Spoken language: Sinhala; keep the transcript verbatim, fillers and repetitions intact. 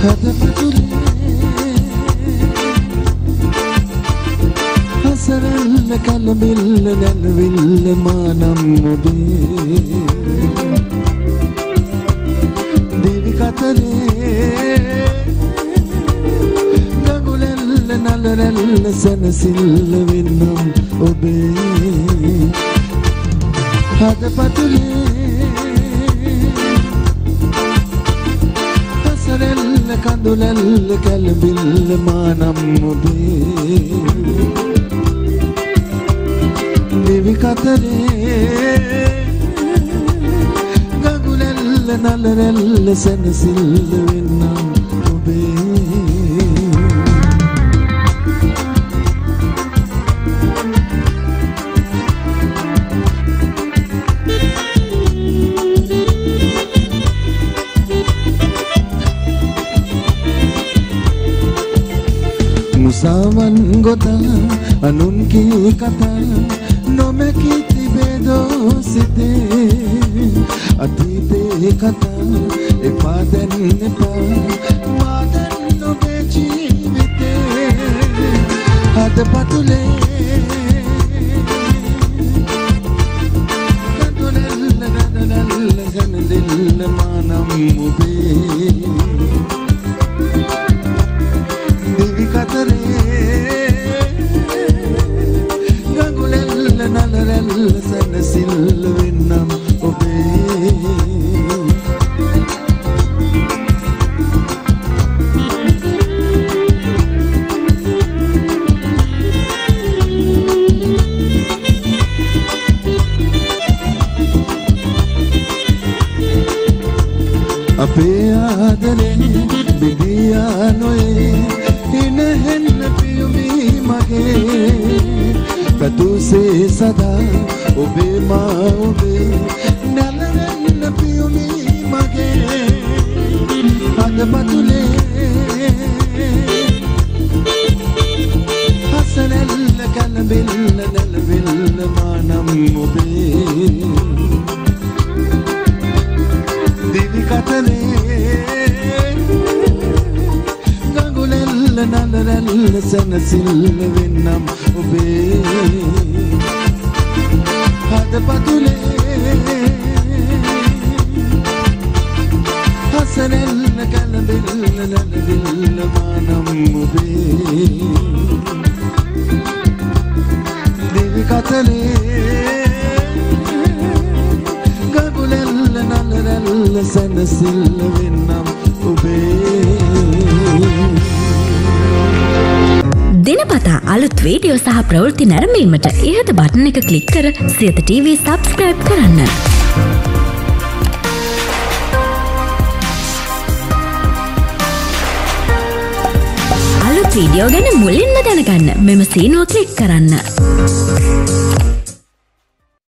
හසරල්ල කලබිල්ල නැලවිල්ල මානම් ඔබේ දිවි කතරේ ගඟුලැල්ල නලරැල්ල සැනසිල්ල වෙන්නම් ඔබේ හදපතුලේ හසරල්ල කඳුලැල්ල කලබිල්ල මානම් ඔබේ දිවි කතරේ ගඟුලැල්ල නලරැල්ල සැනසිල්ල වෙන්නම් ඔබේ මුසාවන් ගොතා අනුන් කී කතා නොමැකී තිබේදෝ සිතේ අතීතේ කතා එපා දැන් එපා මා දැන් ඔබේ ජීවිතේ හදපතුලේ ගඳුලැල්ල ගඳුලැල්ල ගඳුලැල්ල මානම් ඔබේ දිවි කතරේ ගඟුලැල්ල නලරැල්ල සැනසිල්ල වෙන්නම් ඔබේ අපේ ආදරේ බිදියා නොයේ ඉනහෙන්න පියුමි මගේ පැතුසේ සදා ඔබේ මා ඔබේ නැලවෙන්න පියුමි මගේ හදපතුලේ හසරැල්ල කලබිල්ල නැලවිල්ල මානම් ඔබේ දිවි කතරේ ගඟුලැල්ල නලරැල්ල සැනසිල්ල වෙන්නම් ඔබේ හදපතුලේ හසරැල්ල කලබිල්ල නැලවිල්ල මානම් ඔබේ දිවි කතරේ ගඟුලැල්ල නලරැල්ල සැනසිල්ල වෙන්නම් ඔබේ දිනපතා අලුත් වීඩියෝ සහ ප්‍රවෘත්ති නැරඹීමට ඉහත බටන් එක ක්ලික් කර සියත ටීවී සබ්ස්ක්‍රයිබ් කරන්න. අලුත් වීඩියෝ ගැන මුලින්ම දැනගන්න මෙම සීනුව ක්ලික් කරන්න.